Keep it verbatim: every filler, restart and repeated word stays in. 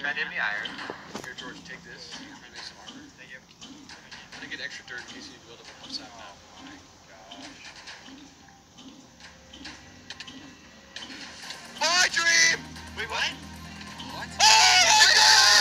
That hit me iron. Here, George, take this. I make some armor.